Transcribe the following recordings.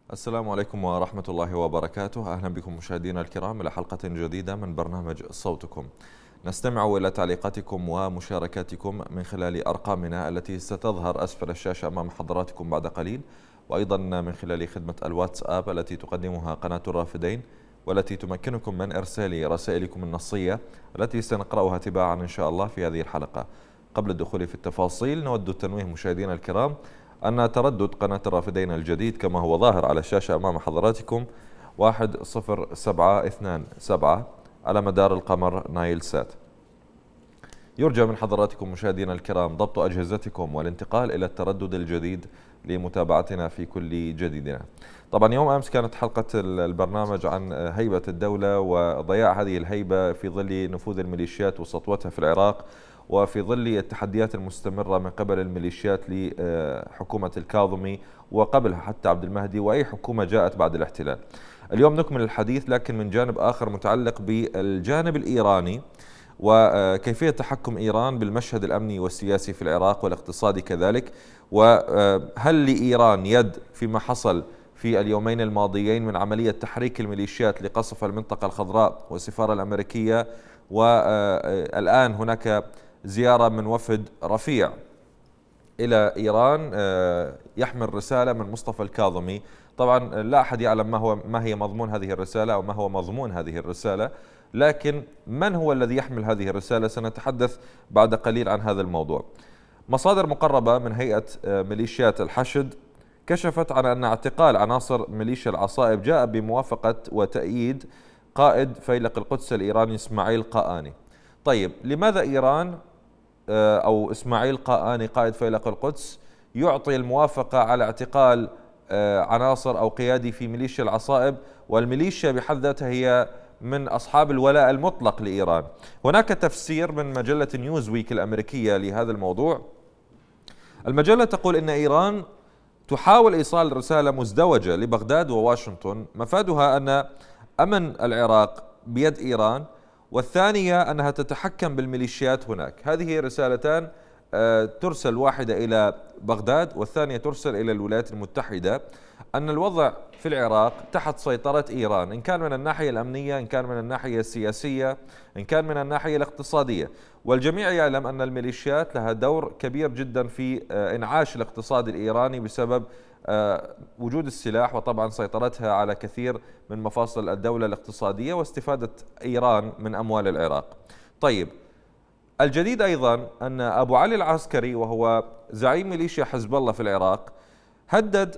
السلام عليكم ورحمة الله وبركاته. أهلا بكم مشاهدينا الكرام إلى حلقة جديدة من برنامج صوتكم. نستمع إلى تعليقاتكم ومشاركاتكم من خلال أرقامنا التي ستظهر أسفل الشاشة أمام حضراتكم بعد قليل، وأيضا من خلال خدمة الواتساب التي تقدمها قناة الرافدين، والتي تمكنكم من إرسال رسائلكم النصية التي سنقرأها تباعا إن شاء الله في هذه الحلقة. قبل الدخول في التفاصيل نود التنويه مشاهدينا الكرام أن تردد قناة الرافدين الجديد كما هو ظاهر على الشاشة أمام حضراتكم 10727 على مدار القمر نايل سات. يرجى من حضراتكم مشاهدينا الكرام ضبط أجهزتكم والانتقال إلى التردد الجديد لمتابعتنا في كل جديدنا. طبعا يوم أمس كانت حلقة البرنامج عن هيبة الدولة وضياع هذه الهيبة في ظل نفوذ الميليشيات وسطوتها في العراق، وفي ظل التحديات المستمرة من قبل الميليشيات لحكومة الكاظمي وقبلها حتى عبد المهدي وأي حكومة جاءت بعد الاحتلال. اليوم نكمل الحديث لكن من جانب آخر متعلق بالجانب الإيراني وكيفية تحكم إيران بالمشهد الأمني والسياسي في العراق والاقتصادي كذلك، وهل لإيران يد فيما حصل في اليومين الماضيين من عملية تحريك الميليشيات لقصف المنطقة الخضراء والسفارة الأمريكية، والآن هناك زيارة من وفد رفيع إلى إيران يحمل رسالة من مصطفى الكاظمي. طبعا لا أحد يعلم ما هي مضمون هذه الرسالة أو ما هو مضمون هذه الرسالة، لكن من هو الذي يحمل هذه الرسالة سنتحدث بعد قليل عن هذا الموضوع. مصادر مقربة من هيئة ميليشيات الحشد كشفت عن أن اعتقال عناصر ميليشيا العصائب جاء بموافقة وتأييد قائد فيلق القدس الإيراني إسماعيل قآني. طيب لماذا إيران أو إسماعيل قآني قائد فيلق القدس يعطي الموافقة على اعتقال عناصر أو قيادي في ميليشيا العصائب، والميليشيا بحد ذاتها هي من أصحاب الولاء المطلق لإيران؟ هناك تفسير من مجلة نيوزويك الأمريكية لهذا الموضوع. المجلة تقول إن إيران تحاول إيصال رسالة مزدوجة لبغداد وواشنطن مفادها أن أمن العراق بيد إيران، والثانية أنها تتحكم بالميليشيات هناك. هذه رسالتان ترسل، واحدة إلى بغداد والثانية ترسل إلى الولايات المتحدة، أن الوضع في العراق تحت سيطرة إيران، إن كان من الناحية الأمنية، إن كان من الناحية السياسية، إن كان من الناحية الاقتصادية. والجميع يعلم أن الميليشيات لها دور كبير جدا في إنعاش الاقتصاد الإيراني بسبب وجود السلاح وطبعا سيطرتها على كثير من مفاصل الدولة الاقتصادية واستفادة إيران من أموال العراق. طيب الجديد أيضا أن أبو علي العسكري وهو زعيم ميليشيا حزب الله في العراق هدد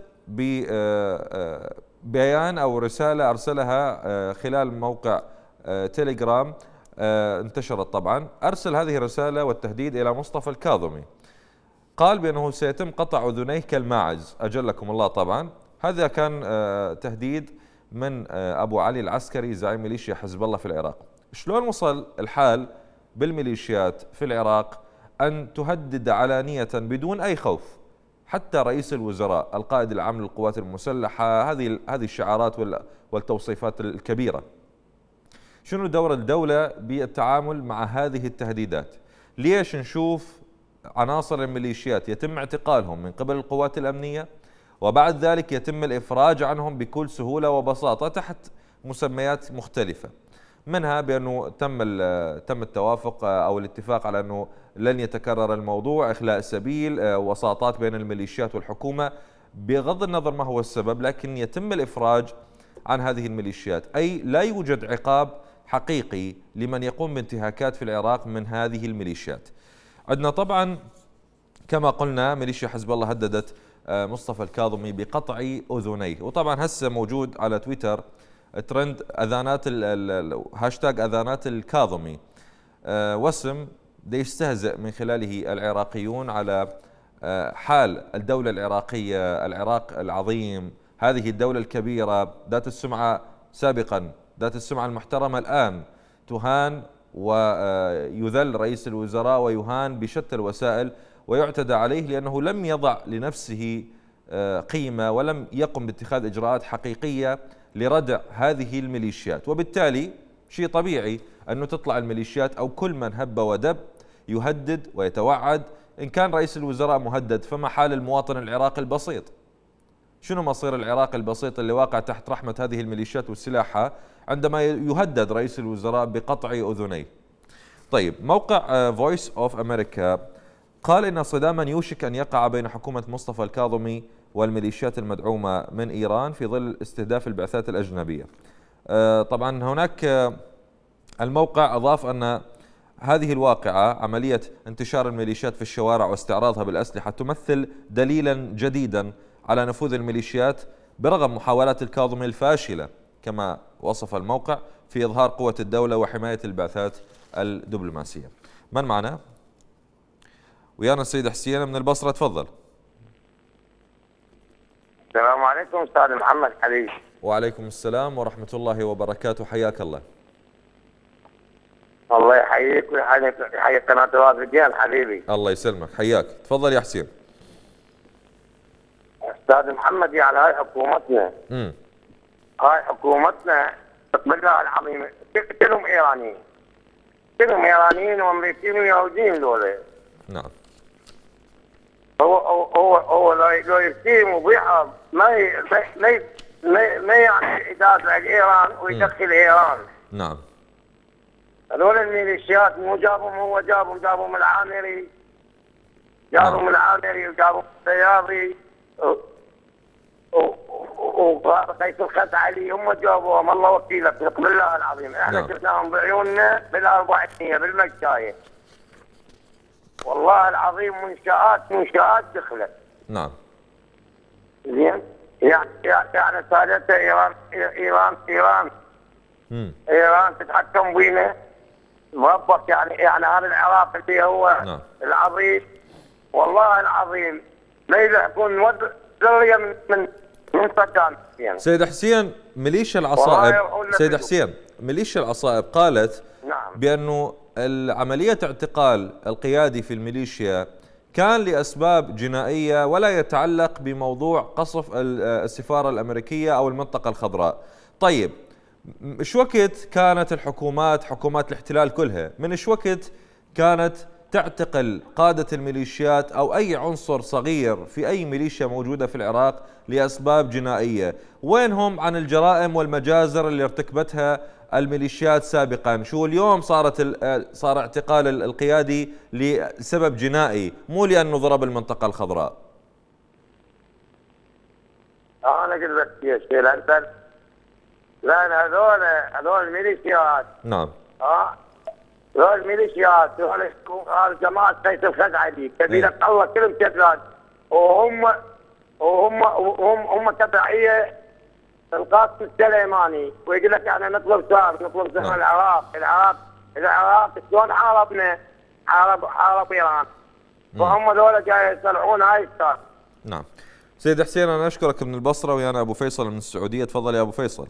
ببيان أو رسالة أرسلها خلال موقع تيليجرام انتشرت طبعا. أرسل هذه الرسالة والتهديد إلى مصطفى الكاظمي، قال بأنه سيتم قطع أذنيه كالماعز أجلكم الله. طبعا هذا كان تهديد من أبو علي العسكري زعيم ميليشيا حزب الله في العراق. شلون وصل الحال بالميليشيات في العراق أن تهدد علانية بدون أي خوف حتى رئيس الوزراء القائد العام للقوات المسلحة؟ هذه الشعارات والتوصيفات الكبيرة. شنو دور الدولة بالتعامل مع هذه التهديدات؟ ليش نشوف عناصر الميليشيات يتم اعتقالهم من قبل القوات الأمنية وبعد ذلك يتم الإفراج عنهم بكل سهولة وبساطة تحت مسميات مختلفة، منها بأنه تم التوافق أو الاتفاق على أنه لن يتكرر الموضوع، إخلاء السبيل، وساطات بين الميليشيات والحكومة، بغض النظر ما هو السبب لكن يتم الإفراج عن هذه الميليشيات. أي لا يوجد عقاب حقيقي لمن يقوم بانتهاكات في العراق من هذه الميليشيات. عندنا طبعا كما قلنا ميليشيا حزب الله هددت مصطفى الكاظمي بقطع أذنيه، وطبعا هسه موجود على تويتر ترند أذانات هاشتاج أذانات الكاظمي، وسم يستهزئ من خلاله العراقيون على حال الدولة العراقية، العراق العظيم، هذه الدولة الكبيرة ذات السمعة سابقا، ذات السمعة المحترمة، الآن تهان ويذل رئيس الوزراء ويهان بشتى الوسائل ويعتدى عليه لأنه لم يضع لنفسه قيمة ولم يقم باتخاذ إجراءات حقيقية لردع هذه الميليشيات. وبالتالي شيء طبيعي أنه تطلع الميليشيات أو كل من هب ودب يهدد ويتوعد. إن كان رئيس الوزراء مهدد فما حال المواطن العراقي البسيط؟ شنو مصير العراق البسيط اللي واقع تحت رحمة هذه الميليشيات وسلاحها عندما يهدد رئيس الوزراء بقطع أذنيه؟ طيب، موقع فويس اوف امريكا قال إن صداما يوشك أن يقع بين حكومة مصطفى الكاظمي والميليشيات المدعومة من إيران في ظل استهداف البعثات الأجنبية. طبعا هناك الموقع أضاف أن هذه الواقعة، عملية انتشار الميليشيات في الشوارع واستعراضها بالأسلحة، تمثل دليلا جديدا على نفوذ الميليشيات برغم محاولات الكاظمي الفاشلة كما وصف الموقع في إظهار قوة الدولة وحماية البعثات الدبلوماسية. من معنا؟ ويانا السيد حسين من البصرة، تفضل. السلام عليكم أستاذ محمد حبيبي. وعليكم السلام ورحمة الله وبركاته، حياك الله. الله يحييك ويحيي قناة الوافدين حبيبي. الله يسلمك، حياك، تفضل يا حسين. أستاذ محمد، يعني هاي حكومتنا هاي حكومتنا بسم الله العظيم كلهم إيرانيين، كلهم إيرانيين وأمريكيين ويهوديين دول. نعم. هو لو يقيم وبيعهم ما يعني يدافع عن إيران ويدخل إيران. نعم. هذول الميليشيات مو جابهم، هو جابهم العامري، جابهم العامري وجابهم السياري وقيس الخزعلي، هم جابوهم. الله وكيلك بسم الله العظيم. احنا شفناهم بعيوننا بالأربعينية بالمشاية، والله العظيم منشآت دخلت. نعم. زين، يعني سادتها إيران تتحكم بينا مربط. يعني هذا العراق اللي هو نعم. العظيم، والله العظيم لا يكون ذريه من صدام. سيد حسين، ميليشيا العصائب، سيد حسين، ميليشيا العصائب قالت نعم بأنه عملية اعتقال القيادي في الميليشيا كان لأسباب جنائية ولا يتعلق بموضوع قصف السفارة الأمريكية أو المنطقة الخضراء. طيب، إيش وقت كانت الحكومات، حكومات الاحتلال كلها، من إيش وقت كانت تعتقل قادة الميليشيات أو أي عنصر صغير في أي ميليشيا موجودة في العراق لأسباب جنائية؟ وينهم عن الجرائم والمجازر اللي ارتكبتها الميليشيات سابقا؟ شو اليوم صار اعتقال القيادي لسبب جنائي مو لأنه ضرب المنطقة الخضراء؟ أنا قلت لك يا شيخ، لأن هذول الميليشيات. نعم. هذول الميليشيات، هذول جماعة قيس الخزعلي كبيرة الله كلهم كتلات، وهم تبعية القاسم السليماني. ويقول لك احنا نطلب سهم العراق شلون حاربنا؟ حارب ايران، وهم ذولا جاي يصلحون هاي الشارع. نعم. سيد حسين، انا اشكرك من البصره، ويانا ابو فيصل من السعوديه، تفضل يا ابو فيصل.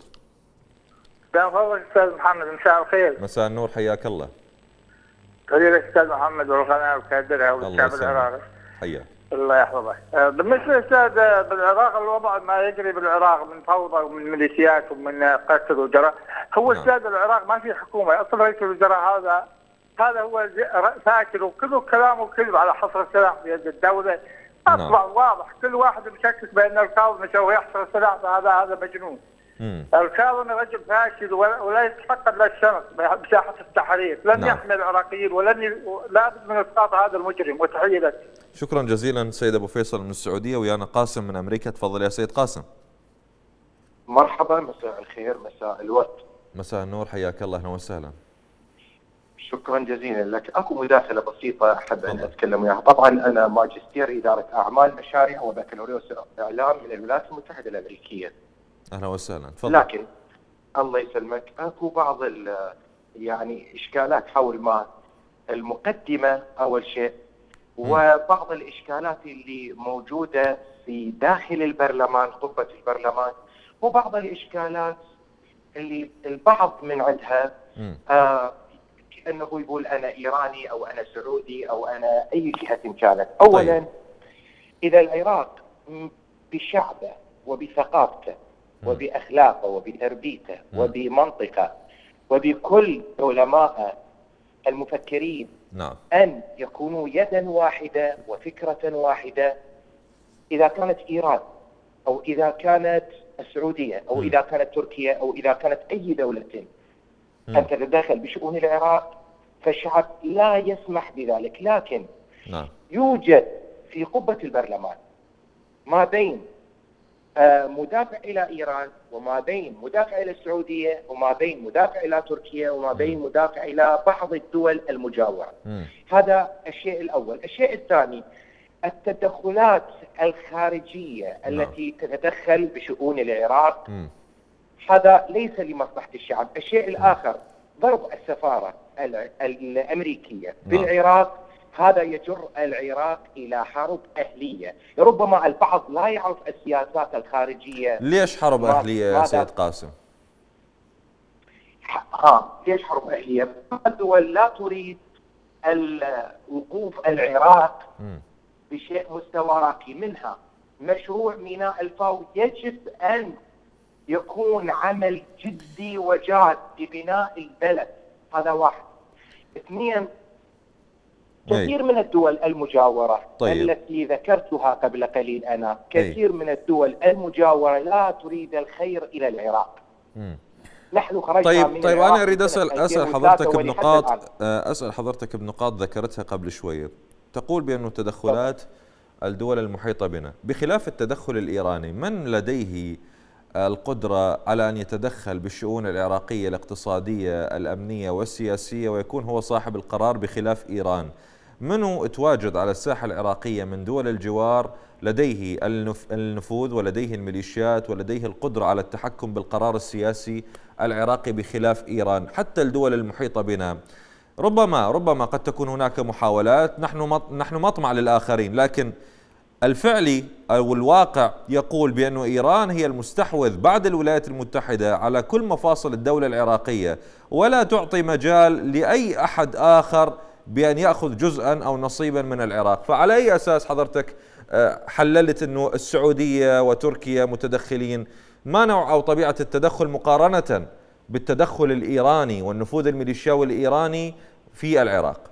تفضل استاذ محمد، مساء الخير. مساء النور، حياك الله. خير الاستاذ محمد والقناه وكادرها والشعب العراقي. حياك. الله يحفظك. بالنسبه استاذ بالعراق، الوضع ما يجري بالعراق من فوضى ومن ميليشيات ومن قتل وجرى. هو استاذ العراق ما في حكومه، اصلا رئيس الوزراء هذا هو فاشل، وكله كلامه كذب على حصر السلاح بيد الدوله. اصبح واضح، كل واحد مشكك بان الكاظمي سوف يحصر السلاح، هذا مجنون. الكاظمي رجل فاشل ولا يستحق الا الشمس بساحه التحرير، لن يحمي العراقيين لابد من اسقاط هذا المجرم. وتحيه لك. شكرا جزيلا سيد ابو فيصل من السعوديه، ويانا قاسم من امريكا، تفضل يا سيد قاسم. مرحبا، مساء الخير، مساء الورد. مساء النور، حياك الله، اهلا وسهلا. شكرا جزيلا لك. اكو مداخله بسيطه احب ان اتكلم وياها. طبعا انا ماجستير اداره اعمال مشاريع وبكالوريوس اعلام من الولايات المتحده الامريكيه. اهلا وسهلا، تفضل. لكن الله يسلمك، اكو بعض يعني اشكالات حول ما المقدمه اول شيء، وبعض الاشكالات اللي موجوده في داخل البرلمان، قبه البرلمان، وبعض الاشكالات اللي البعض من عندها انه يقول انا ايراني او انا سعودي او انا اي جهه كانت. اولا طيب. اذا العراق بشعبه وبثقافته وباخلاقه وبتربيته وبمنطقه وبكل علماء المفكرين ان يكونوا يدا واحده وفكره واحده، اذا كانت ايران أو إذا كانت السعودية أو إذا كانت تركيا أو إذا كانت أي دولة أن تتدخل بشؤون العراق، فالشعب لا يسمح بذلك. لكن يوجد في قبة البرلمان ما بين مدافع إلى إيران وما بين مدافع إلى السعودية وما بين مدافع إلى تركيا وما بين مدافع إلى بعض الدول المجاورة. هذا الشيء الأول. الشيء الثاني، التدخلات الخارجية التي تتدخل بشؤون العراق، هذا ليس لمصلحة الشعب. الشيء الآخر، ضرب السفارة الأمريكية بالعراق، هذا يجر العراق إلى حرب أهلية. ربما البعض لا يعرف السياسات الخارجية. ليش حرب أهلية يا سيد قاسم؟ ليش حرب أهلية؟ الدول لا تريد وقوف العراق بشيء مستوى راقي. منها مشروع ميناء الفاو، يجب أن يكون عمل جدي وجاد ببناء البلد. هذا واحد. اثنين، كثير من الدول المجاورة التي ذكرتها قبل قليل أنا، كثير من الدول المجاورة لا تريد الخير إلى العراق. نحن خرجنا من طيب أنا أريد أسأل حضرتك بنقاط ذكرتها قبل شوية. تقول بأن تدخلات الدول المحيطة بنا بخلاف التدخل الإيراني، من لديه القدرة على أن يتدخل بالشؤون العراقية الاقتصادية الأمنية والسياسية ويكون هو صاحب القرار بخلاف إيران؟ منو تواجد على الساحة العراقية من دول الجوار لديه النفوذ ولديه الميليشيات ولديه القدرة على التحكم بالقرار السياسي العراقي بخلاف إيران؟ حتى الدول المحيطة بنا ربما قد تكون هناك محاولات، نحن مطمع للآخرين، لكن الفعلي أو الواقع يقول بأن إيران هي المستحوذ بعد الولايات المتحدة على كل مفاصل الدولة العراقية، ولا تعطي مجال لأي أحد آخر بأن يأخذ جزءا أو نصيبا من العراق. فعلى أي أساس حضرتك حللت أنه السعودية وتركيا متدخلين؟ ما نوع أو طبيعة التدخل مقارنة بالتدخل الإيراني والنفوذ الميليشياوي الإيراني في العراق؟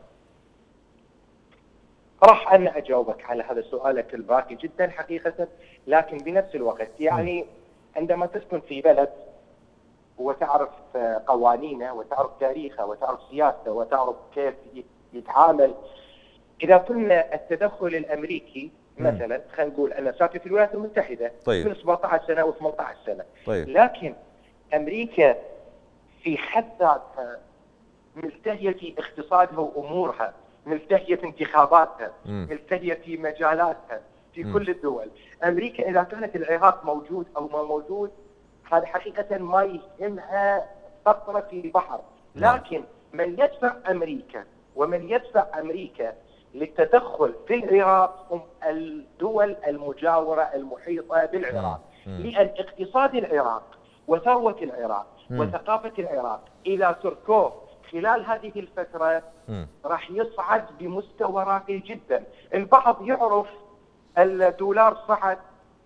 راح أنا أجاوبك على هذا سؤالك الباقي جدا حقيقة، لكن بنفس الوقت يعني عندما تسكن في بلد وتعرف قوانينه وتعرف تاريخه وتعرف سياسته وتعرف كيف يتعامل، إذا قلنا التدخل الأمريكي مثلا، خلينا نقول أنا ساكن في الولايات المتحدة من 17 سنة و 18 سنة، لكن أمريكا في حد ذاتها ملتهية في اقتصادها وأمورها، ملتهية في انتخاباتها، ملتهية في مجالاتها في كل الدول. أمريكا إذا كانت العراق موجود أو ما موجود، هذا حقيقة ما يهمها قطرة في البحر. لكن من يدفع أمريكا ومن يدفع أمريكا للتدخل في العراق هم الدول المجاورة المحيطة بالعراق، لأن اقتصاد العراق وثروة العراق وثقافة العراق إذا تركوه خلال هذه الفترة راح يصعد بمستوى راقي جدا. البعض يعرف الدولار صعد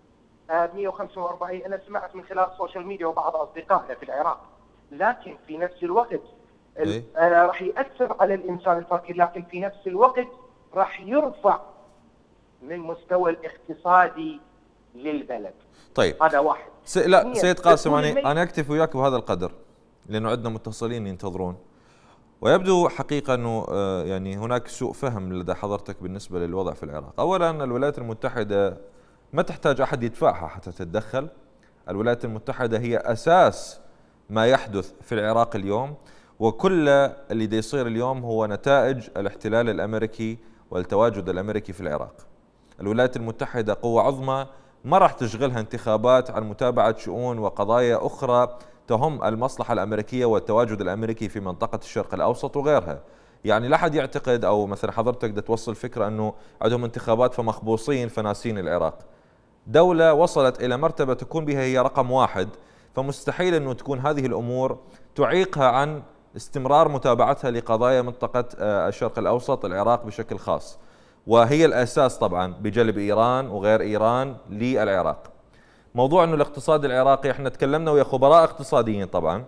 145، أنا سمعت من خلال السوشيال ميديا وبعض أصدقائنا في العراق، لكن في نفس الوقت راح يأثر على الإنسان الفقير، لكن في نفس الوقت راح يرفع من مستوى الاقتصادي للبلد. طيب هذا واحد. لا سيد قاسم، أنا أكتفي وياك بهذا القدر لأنه عندنا متصلين ينتظرون، ويبدو حقيقة أنه يعني هناك سوء فهم لدى حضرتك بالنسبة للوضع في العراق. أولا الولايات المتحدة ما تحتاج أحد يدفعها حتى تتدخل. الولايات المتحدة هي أساس ما يحدث في العراق اليوم، وكل اللي دا يصير اليوم هو نتائج الاحتلال الأمريكي والتواجد الأمريكي في العراق. الولايات المتحدة قوة عظمى ما راح تشغلها انتخابات عن متابعة شؤون وقضايا أخرى تهم المصلحة الأمريكية والتواجد الأمريكي في منطقة الشرق الأوسط وغيرها. يعني لا أحد يعتقد أو مثلا حضرتك دا توصل فكرة أنه عندهم انتخابات فمخبوصين فناسين العراق. دولة وصلت إلى مرتبة تكون بها هي رقم واحد، فمستحيل أنه تكون هذه الأمور تعيقها عن استمرار متابعتها لقضايا منطقة الشرق الأوسط، العراق بشكل خاص، وهي الأساس طبعا بجلب إيران وغير إيران للعراق. موضوع أنه الاقتصاد العراقي، احنا تكلمنا ويا خبراء اقتصاديين طبعا،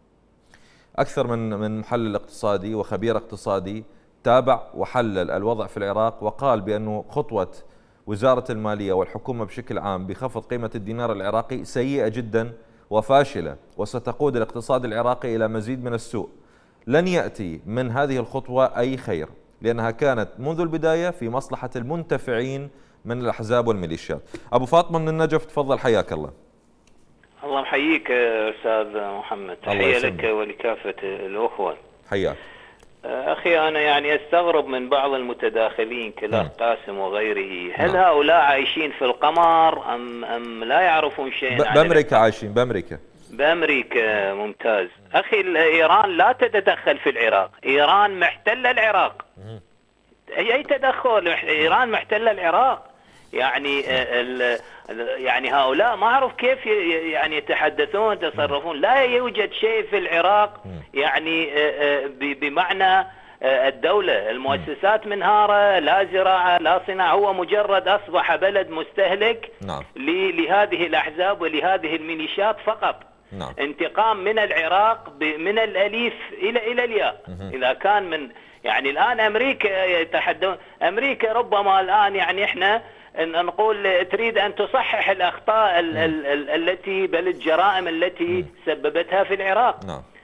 أكثر من محلل اقتصادي وخبير اقتصادي تابع وحلل الوضع في العراق، وقال بأنه خطوة وزارة المالية والحكومة بشكل عام بخفض قيمة الدينار العراقي سيئة جدا وفاشلة، وستقود الاقتصاد العراقي إلى مزيد من السوء. لن يأتي من هذه الخطوة أي خير، لأنها كانت منذ البداية في مصلحة المنتفعين من الأحزاب والميليشيات. أبو فاطمة من النجف، تفضل، حياك الله. الله يحييك أستاذ محمد، تحية لك ولكافة الأخوة. حياك. أخي أنا يعني أستغرب من بعض المتداخلين كالأخ قاسم وغيره، هل هؤلاء عايشين في القمر أم لا يعرفون شيء عن بأمريكا؟ عايشين بأمريكا. ممتاز. أخي إيران لا تتدخل في العراق، إيران محتلة العراق. أي تدخل؟ إيران محتلة العراق. يعني يعني هؤلاء ما أعرف كيف يعني يتحدثون يتصرفون. لا يوجد شيء في العراق يعني بمعنى الدولة، المؤسسات منهارة، لا زراعة لا صناعة، هو مجرد أصبح بلد مستهلك لهذه الأحزاب ولهذه الميليشيات فقط. انتقام من العراق من الأليف إلى الياء. إذا كان من يعني الآن أمريكا يتحدثون، أمريكا ربما الآن يعني إحنا نقول تريد أن تصحح الأخطاء التي بل الجرائم التي سببتها في العراق.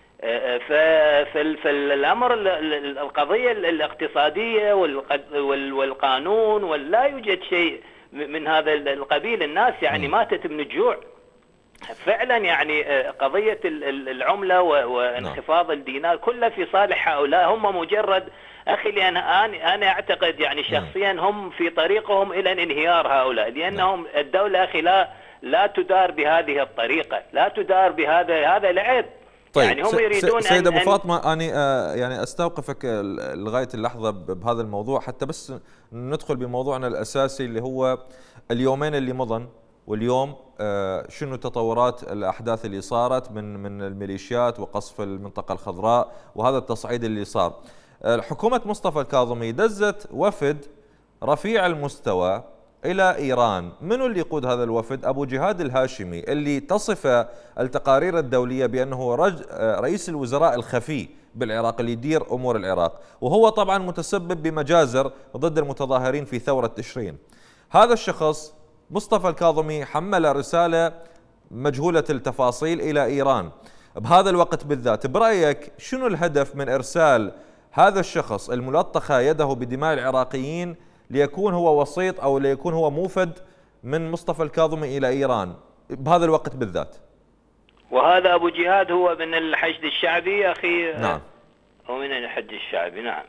فالأمر القضية الاقتصادية والقانون ولا يوجد شيء من هذا القبيل. الناس يعني ماتت من الجوع فعلا. يعني قضية العملة وانخفاض الدينار كله في صالح هؤلاء. هم مجرد أخي، لأن أنا أعتقد يعني شخصيا هم في طريقهم إلى انهيار هؤلاء، لأنهم الدولة أخي لا تدار بهذه الطريقة، لا تدار هذا لعب. طيب يعني هم يريدون سيد أبو فاطمة، أنا يعني أستوقفك لغاية اللحظة بهذا الموضوع حتى بس ندخل بموضوعنا الأساسي اللي هو اليومين اللي مضن واليوم. شنو تطورات الأحداث اللي صارت من الميليشيات وقصف المنطقة الخضراء وهذا التصعيد اللي صار؟ حكومة مصطفى الكاظمي دزت وفد رفيع المستوى إلى إيران. منو اللي يقود هذا الوفد؟ أبو جهاد الهاشمي، اللي تصف التقارير الدولية بأنه رئيس الوزراء الخفي بالعراق اللي يدير أمور العراق، وهو طبعا متسبب بمجازر ضد المتظاهرين في ثورة تشرين. هذا الشخص مصطفى الكاظمي حمل رسالة مجهولة التفاصيل إلى إيران بهذا الوقت بالذات. برأيك شنو الهدف من إرسال هذا الشخص الملطخ يده بدماء العراقيين ليكون هو وسيط أو ليكون هو موفد من مصطفى الكاظمي إلى إيران بهذا الوقت بالذات؟ وهذا أبو جهاد هو من الحشد الشعبي أخي. نعم، هو من الحشد الشعبي. نعم.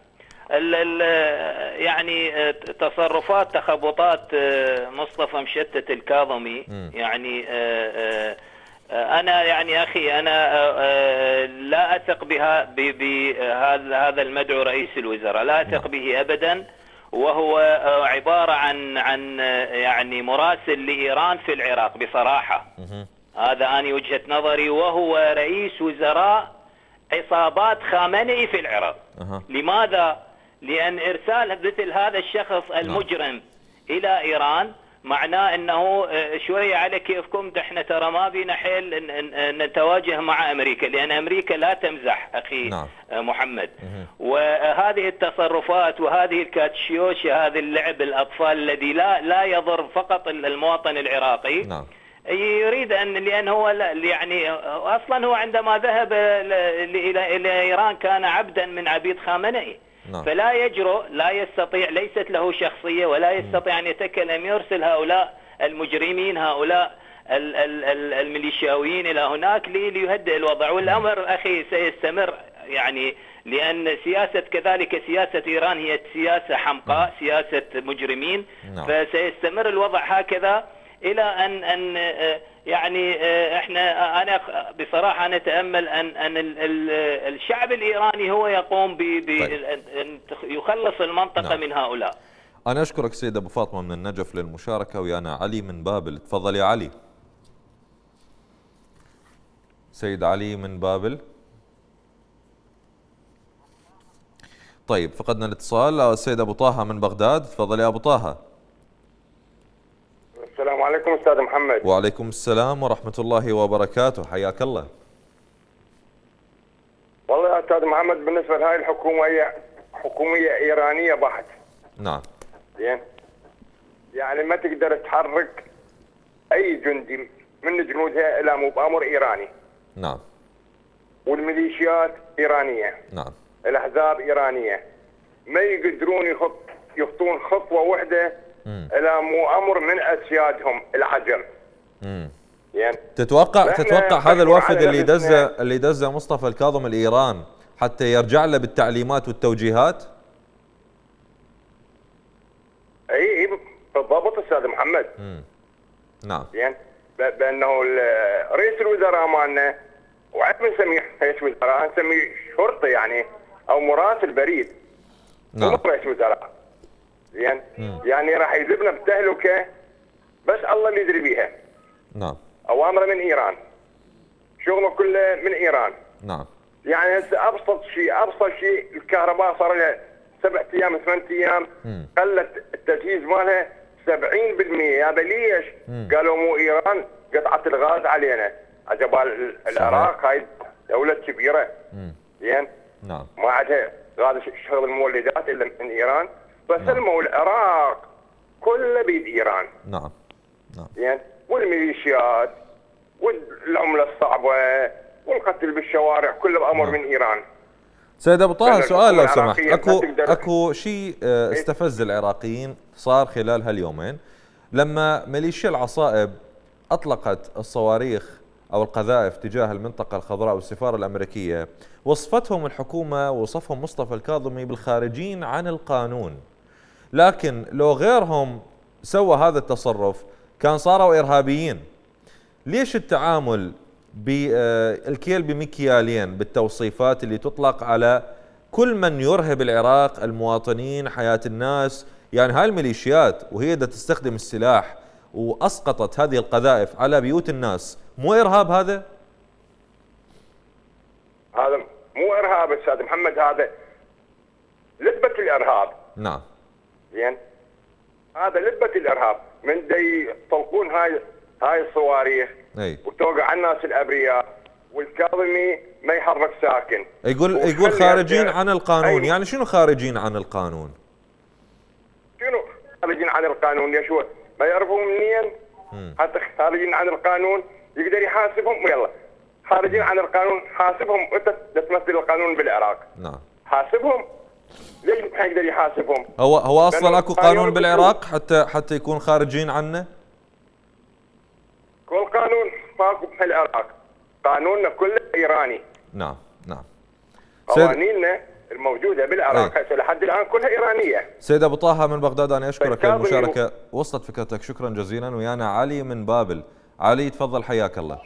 يعني تصرفات تخبطات مصطفى مشتت الكاظمي يعني أنا يعني أخي أنا لا أثق بهذا المدعو رئيس الوزراء، لا أثق به أبدا. وهو عبارة عن يعني مراسل لإيران في العراق بصراحة. هذا أنا وجهة نظري. وهو رئيس وزراء عصابات خامنئي في العراق. لماذا؟ لأن إرسال مثل هذا الشخص المجرم إلى إيران معناه أنه شوية على كيفكم، احنا ترى ما بينا حيل نتواجه مع أمريكا، لأن أمريكا لا تمزح أخي محمد. وهذه التصرفات وهذه الكاتشيوشة، هذا اللعب الأطفال الذي لا يضر فقط المواطن العراقي. يريد لأن هو يعني أصلا هو عندما ذهب إلى إيران كان عبدا من عبيد خامنئي. فلا يجرؤ، لا يستطيع، ليست له شخصية ولا يستطيع أن يتكلم، يرسل هؤلاء المجرمين، هؤلاء الميليشياويين إلى هناك ليهدئ الوضع. والأمر أخي سيستمر، يعني لأن سياسة كذلك سياسة إيران هي سياسة حمقاء، سياسة مجرمين. فسيستمر الوضع هكذا إلى أن يعني انا بصراحة نتأمل أن الشعب الإيراني هو يقوم بأن يخلص المنطقة من هؤلاء. أنا أشكرك سيد أبو فاطمة من النجف للمشاركة، ويانا علي من بابل. تفضل يا علي. سيد علي من بابل. طيب فقدنا الاتصال. السيد أبو طه من بغداد. تفضل يا أبو طه. السلام عليكم أستاذ محمد. وعليكم السلام ورحمة الله وبركاته، حياك الله. والله يا أستاذ محمد بالنسبة لهذه الحكومة هي حكومية إيرانية بحت. نعم. زين. يعني ما تقدر تحرك اي جندي من جنودها الا مو بامر ايراني. نعم. والميليشيات ايرانيه. نعم. الاحزاب ايرانيه. ما يقدرون يخطون خطوه واحده الا مو امر من اسيادهم العجم. يعني تتوقع هذا الوفد اللي دزه مصطفى الكاظم الإيران حتى يرجع له بالتعليمات والتوجيهات؟ اي بالضبط استاذ محمد. نعم. يعني بانه رئيس الوزراء مالنا وعد نسميه رئيس وزراء، نسميه شرطي يعني او مراسل بريد. نعم. مو رئيس وزراء. زين. يعني راح يذبنا بتهلكه بس الله اللي يدري بيها. نعم. اوامره من ايران. شغله كله من ايران. نعم. يعني هسه ابسط شيء الكهرباء صار لها 7 ايام 8 ايام قلت التجهيز مالها 70%. يا ليش؟ قالوا مو ايران قطعت الغاز علينا. عجبال العراق هاي دوله كبيره. زين. نعم. ما عندها غاز شغل المولدات الا من ايران، فسلموا العراق كله بيد ايران. نعم. نعم. زين. والميليشيات والعمله الصعبه والقتل بالشوارع كله بامر من ايران. سيد ابو طه سؤال لو سمحت، اكو شيء استفز العراقيين صار خلال هاليومين لما ميليشيا العصائب اطلقت الصواريخ او القذائف تجاه المنطقه الخضراء والسفاره الامريكيه، وصفتهم الحكومه ووصفهم مصطفى الكاظمي بالخارجين عن القانون، لكن لو غيرهم سوى هذا التصرف كان صاروا ارهابيين. ليش التعامل بالكيل بمكيالين بالتوصيفات اللي تطلق على كل من يرهب العراق، المواطنين، حياة الناس؟ يعني هاي الميليشيات وهي دا تستخدم السلاح وأسقطت هذه القذائف على بيوت الناس، مو إرهاب هذا؟ هذا مو إرهاب أستاذ محمد، هذا لذبة الإرهاب. نعم. زين. هذا لذبة الإرهاب من دي يطلقون هاي الصواريخ. أي. وتوقع على الناس الابرياء، والكاظمي ما يحرك ساكن. يقول خارجين عن القانون. يعني شنو خارجين عن القانون؟ شنو خارجين عن القانون؟ ليش هو ما يعرفون منين؟ حتى خارجين عن القانون يقدر يحاسبهم. ويلا خارجين عن القانون حاسبهم. انت تمثل القانون بالعراق. نعم. حاسبهم. ليش ما يقدر يحاسبهم؟ هو اصلا اكو قانون بالعراق حتى يكون خارجين عنه؟ كل قانون ماكو بالعراق، قانوننا كله ايراني. نعم. نعم. قوانيننا الموجوده بالعراق هسه لحد الان كلها ايرانيه. سيد ابو طه من بغداد، انا اشكرك للمشاركه، وصلت فكرتك، شكرا جزيلا. ويانا علي من بابل. علي تفضل، حياك الله.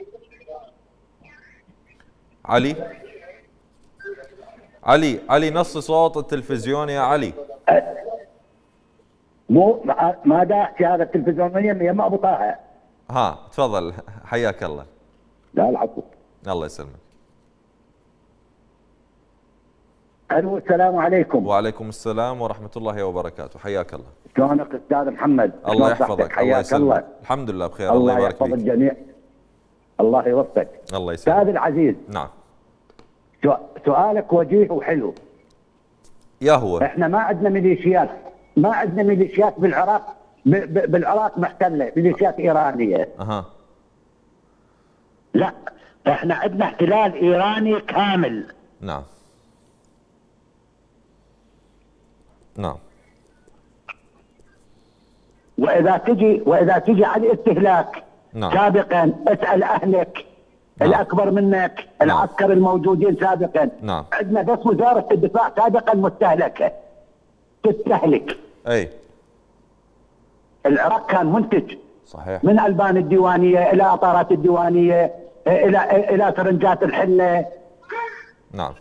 علي نص صوت التلفزيون يا علي. مو ما دا احكي هذا التلفزيون يا ابو طه. ها تفضل، حياك الله. لا العفو. الله يسلمك. الو، السلام عليكم. وعليكم السلام ورحمة الله وبركاته، حياك الله. شلونك استاذ محمد؟ الله يحفظك. الله يسلمك. الحمد لله بخير. الله يبارك فيك. الله يحفظ الجميع. الله يوفقك. الله يسلمك. استاذ العزيز. نعم. سؤالك وجيه وحلو. يا هو احنا ما عندنا ميليشيات بالعراق. بالعراق محتله ميليشيات ايرانيه. لا، احنا عندنا احتلال ايراني كامل. نعم. نعم. واذا تجي على الاستهلاك. نعم. سابقا اسال اهلك. نعم. الاكبر منك. نعم. العسكر الموجودين سابقا. نعم. عندنا بس وزاره الدفاع سابقا مستهلكه. تستهلك. اي. العراق كان منتج. صحيح. من البان الديوانيه الى اطارات الديوانيه الى فرنجات الحله. نعم.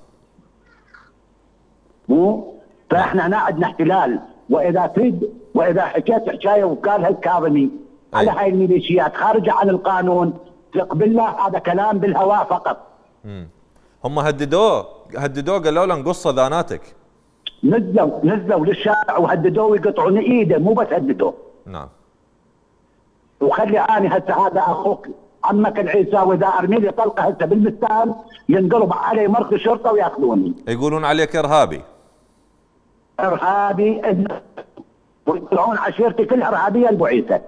مو فاحنا هنا عندنا احتلال. واذا حكيت حكايه وقالها الكاظمي على هاي الميليشيات خارجه عن القانون، تقبل له هذا كلام بالهواء فقط. هم هددوه قالوا له نقص صداناتك. نزلوا للشارع وهددوه ويقطعون ايده، مو بس هددوه. نعم. وخلي اني هسه هذا اخوك عمك العيساوي اذا ارمي لي طلقه هسه بالمستان ينقلب علي مرخ الشرطه وياخذوني. يقولون عليك ارهابي. ويطلعون عشيرتي كلها ارهابيه البعيثه.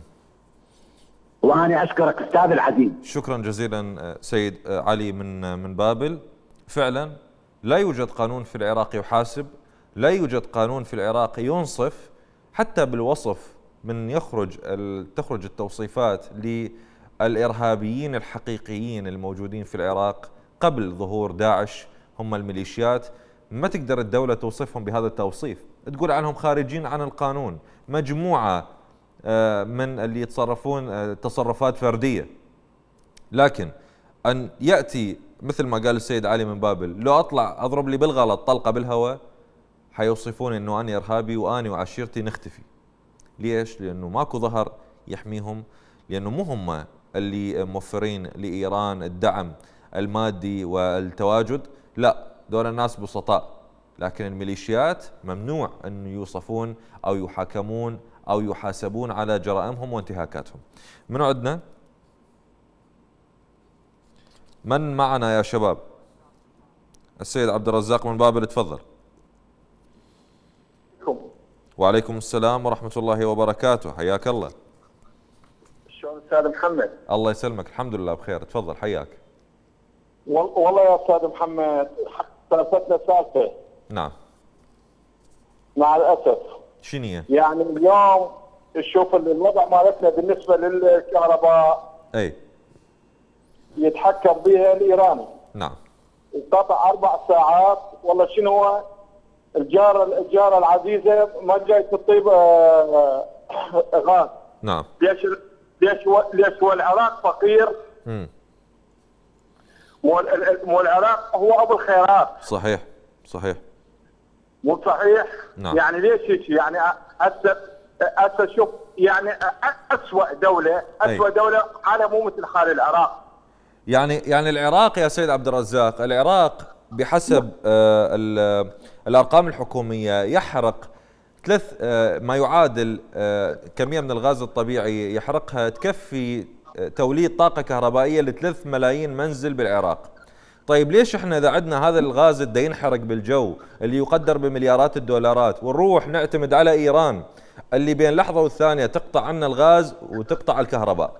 وانا اشكرك استاذ العزيز. شكرا جزيلا سيد علي من بابل. فعلا لا يوجد قانون في العراق يحاسب، لا يوجد قانون في العراق ينصف، حتى بالوصف من تخرج التوصيفات للإرهابيين الحقيقيين الموجودين في العراق قبل ظهور داعش، هم الميليشيات. ما تقدر الدولة توصفهم بهذا التوصيف، تقول عنهم خارجين عن القانون، مجموعة من اللي يتصرفون تصرفات فردية. لكن أن يأتي مثل ما قال السيد علي من بابل، لو أطلع أضرب لي بالغلط طلقة بالهواء حيوصفون أنه أنا إرهابي وأنا وعشيرتي نختفي. ليش؟ لأنه ماكو ظهر يحميهم، لأنه مو هم اللي موفرين لإيران الدعم المادي والتواجد، لا، دول الناس بسطاء. لكن الميليشيات ممنوع أن يوصفون أو يحاكمون أو يحاسبون على جرائمهم وانتهاكاتهم. من عندنا؟ من معنا يا شباب؟ السيد عبد الرزاق من بابل، تفضل. وعليكم السلام ورحمة الله وبركاته، حياك الله. شلون استاذ محمد؟ الله يسلمك، الحمد لله بخير، تفضل حياك. والله يا استاذ محمد سالفتنا سالفه. نعم. مع الاسف. شنو هي؟ يعني اليوم شوف الوضع مالتنا بالنسبه للكهرباء. اي. يتحكم بها الايراني. نعم. وقطع 4 ساعات، والله شنو هو؟ الجاره العزيزه ما جاي تطيب غاز. نعم. ليش هو العراق فقير؟ مو العراق هو ابو الخيرات. صحيح صحيح. مو صحيح؟ نعم. يعني ليش هيك؟ يعني هسه شوف، يعني اسوء دوله حالها مو مثل حال العراق. يعني العراق يا سيد عبد الرزاق، العراق بحسب الارقام الحكوميه يحرق ما يعادل كميه من الغاز الطبيعي يحرقها تكفي توليد طاقه كهربائيه ل3 ملايين منزل بالعراق. طيب ليش احنا اذا عندنا هذا الغاز اللي ينحرق بالجو اللي يقدر بمليارات الدولارات ونروح نعتمد على ايران اللي بين لحظه والثانيه تقطع عنا الغاز وتقطع الكهرباء؟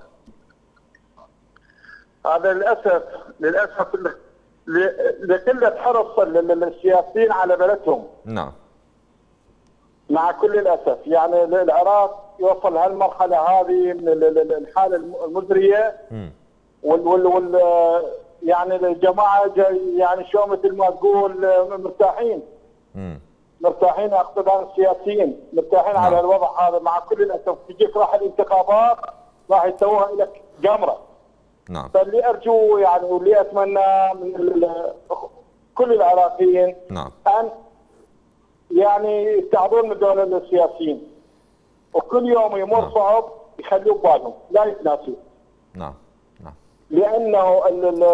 هذا للاسف لقله حرص السياسيين على بلدهم. نعم. مع كل الاسف يعني العراق يوصل هالمرحله هذه من الحاله المزريه. وال يعني الجماعه يعني شو مثل ما تقول مرتاحين. مرتاحين، اقصد عن السياسيين مرتاحين. نعم. على الوضع هذا. مع كل الاسف تجيك راح الانتخابات راح يسووها لك جمره. نعم. فاللي ارجو يعني واللي اتمنى من كل العراقيين. نعم. ان يعني يستعظون من دول السياسيين، وكل يوم يمر. نعم. صعب يخلوه ببالهم، لا يتناسوا. نعم نعم. لانه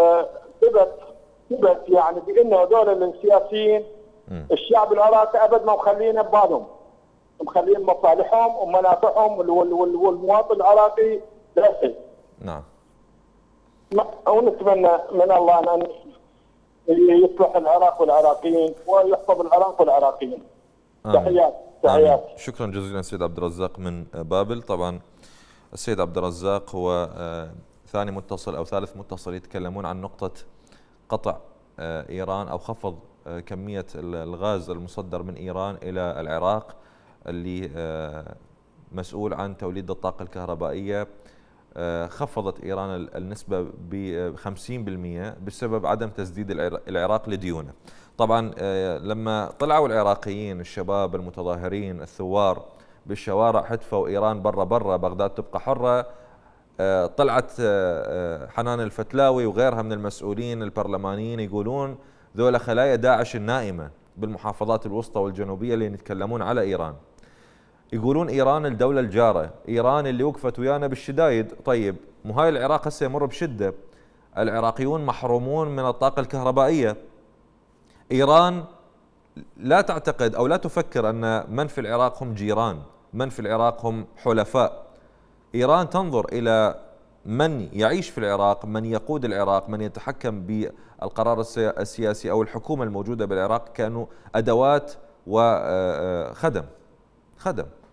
ثبت يعني بانه دول السياسيين الشعب العراقي ابد ما مخلينه ببالهم، مخلين مصالحهم ومنافعهم والمواطن العراقي لا شيء. نعم. ونتمنى من الله ان يصلح العراق والعراقيين ويحفظ العراق والعراقيين. تحيات. شكرا جزيلا سيد عبد الرزاق من بابل. طبعا السيد عبد الرزاق هو ثاني متصل او ثالث متصل يتكلمون عن نقطة قطع ايران او خفض كمية الغاز المصدر من ايران الى العراق اللي مسؤول عن توليد الطاقة الكهربائية. خفضت إيران النسبة ب50% بسبب عدم تسديد العراق لديونه. طبعا لما طلعوا العراقيين الشباب المتظاهرين الثوار بالشوارع هتفوا إيران برا بغداد تبقى حرة، طلعت حنان الفتلاوي وغيرها من المسؤولين البرلمانيين يقولون ذولا خلايا داعش النائمة بالمحافظات الوسطى والجنوبية اللي يتكلمون على إيران. يقولون إيران الدولة الجارة، إيران اللي وقفت ويانا بالشدايد. طيب مو هاي العراق هسه يمر بشدة، العراقيون محرومون من الطاقة الكهربائية. إيران لا تعتقد أو لا تفكر أن من في العراق هم جيران، من في العراق هم حلفاء. إيران تنظر إلى من يعيش في العراق، من يقود العراق، من يتحكم بالقرار السياسي أو الحكومة الموجودة بالعراق كانوا أدوات وخدم.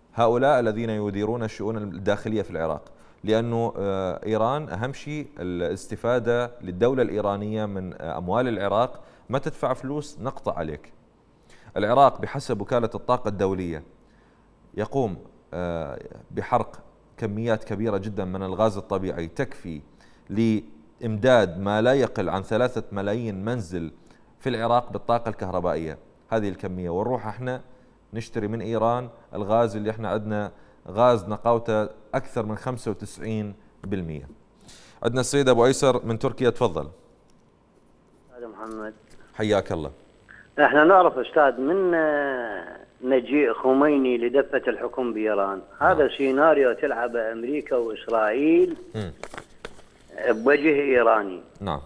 هؤلاء الذين يديرون الشؤون الداخلية في العراق، لأنه إيران أهم شيء الاستفادة للدولة الإيرانية من أموال العراق. ما تدفع فلوس نقطع عليك. العراق بحسب وكالة الطاقة الدولية يقوم بحرق كميات كبيرة جدا من الغاز الطبيعي تكفي لإمداد ما لا يقل عن 3 ملايين منزل في العراق بالطاقة الكهربائية. هذه الكمية، ونروح احنا نشتري من إيران الغاز اللي احنا عندنا غاز نقاوته أكثر من 95%. عندنا السيد أبو أيسر من تركيا، تفضل. أستاذ محمد حياك الله. احنا نعرف أستاذ من مجيء خميني لدفة الحكم بإيران، هذا سيناريو تلعبه أمريكا وإسرائيل بوجه إيراني. نعم.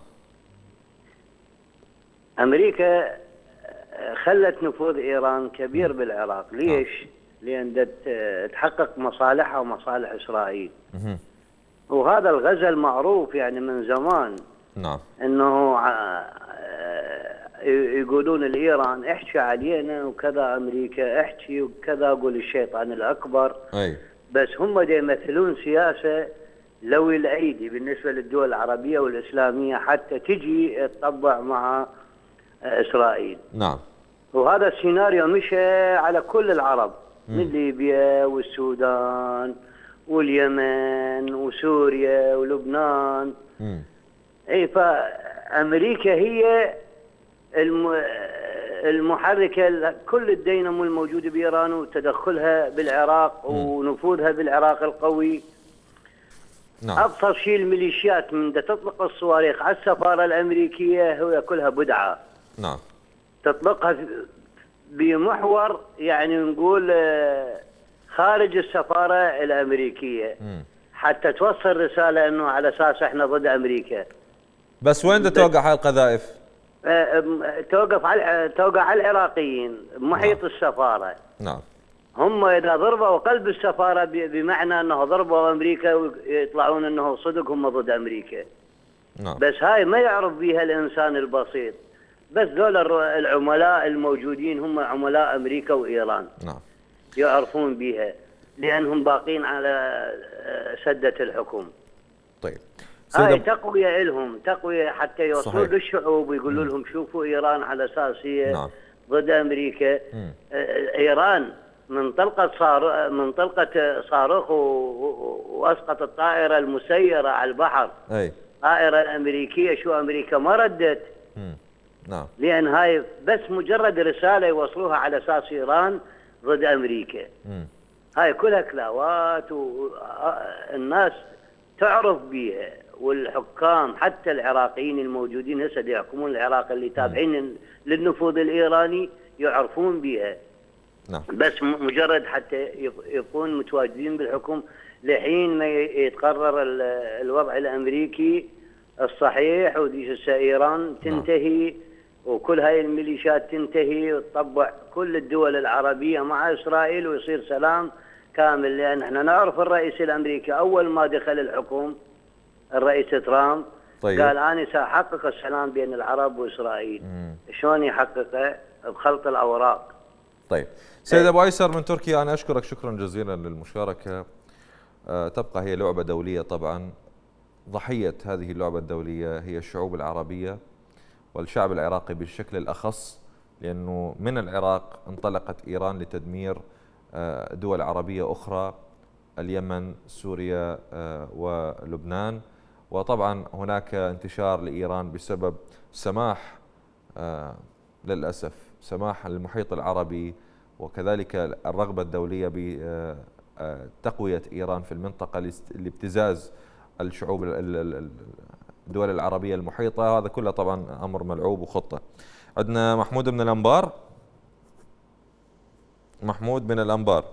أمريكا خلت نفوذ إيران كبير بالعراق. ليش؟ لأن تحقق مصالحها ومصالح إسرائيل. وهذا الغزل معروف يعني من زمان. نعم. أنه يقولون لإيران احكي علينا وكذا، أمريكا احكي وكذا، قول الشيطان الأكبر. أي. بس هم يمثلون سياسة لوي الأيدي بالنسبة للدول العربية والإسلامية حتى تجي تطبع مع إسرائيل. نعم. وهذا السيناريو مشى على كل العرب من ليبيا والسودان واليمن وسوريا ولبنان. اي، فامريكا هي المحركه كل الدينامو الموجوده بايران وتدخلها بالعراق ونفوذها بالعراق القوي. نعم. ابسط شيء الميليشيات من تطلق الصواريخ على السفاره الامريكيه هي كلها بدعه. نعم. تطلقها بمحور يعني نقول خارج السفارة الأمريكية حتى توصل رسالة أنه على أساس إحنا ضد أمريكا. بس وين توقع هاي القذائف؟ توقع على العراقيين محيط السفارة. نعم. هم إذا ضربوا قلب السفارة بمعنى أنه ضربوا أمريكا ويطلعون أنه صدق هم ضد أمريكا. نعم. بس هاي ما يعرف بها الإنسان البسيط. بس دول العملاء الموجودين هم عملاء أمريكا وإيران. نعم. يعرفون بها لأنهم باقين على سدة الحكم. طيب. هاي تقوية لهم، تقوية حتى يوصلوا للشعوب ويقولوا لهم شوفوا إيران على أساس هي نعم. ضد أمريكا. إيران من طلقة صاروخ وأسقط الطائرة المسيرة على البحر. أي. طائرة الأمريكية، شو أمريكا ما ردت. نعم. لأن هاي بس مجرد رسالة يوصلوها على أساس إيران ضد أمريكا. هاي كلها كلاوات والناس تعرف بيها، والحكام حتى العراقيين الموجودين هسه يحكمون العراق اللي تابعين للنفوذ الإيراني يعرفون بيها. نعم. بس مجرد حتى يكون متواجدين بالحكم لحين ما يتقرر الوضع الأمريكي الصحيح إيران تنتهي وكل هاي الميليشيات تنتهي وتطبع كل الدول العربية مع إسرائيل ويصير سلام كامل. لأن احنا نعرف الرئيس الأمريكي أول ما دخل الحكم الرئيس ترامب طيب. قال أنا سأحقق السلام بين العرب وإسرائيل. شلون يحققه؟ بخلط الأوراق. طيب سيد أبو أيسر من تركيا، أنا أشكرك شكرا جزيلا للمشاركة. تبقى هي لعبة دولية طبعا، ضحية هذه اللعبة الدولية هي الشعوب العربية والشعب العراقي بالشكل الأخص، لأنه من العراق انطلقت إيران لتدمير دول عربية أخرى، اليمن، سوريا ولبنان. وطبعا هناك انتشار لإيران بسبب سماح للأسف سماح المحيط العربي وكذلك الرغبة الدولية بتقوية إيران في المنطقة لابتزاز الشعوب الدول العربية المحيطة. هذا كله طبعا أمر ملعوب وخطة. عندنا محمود من الأنبار. محمود من الأنبار،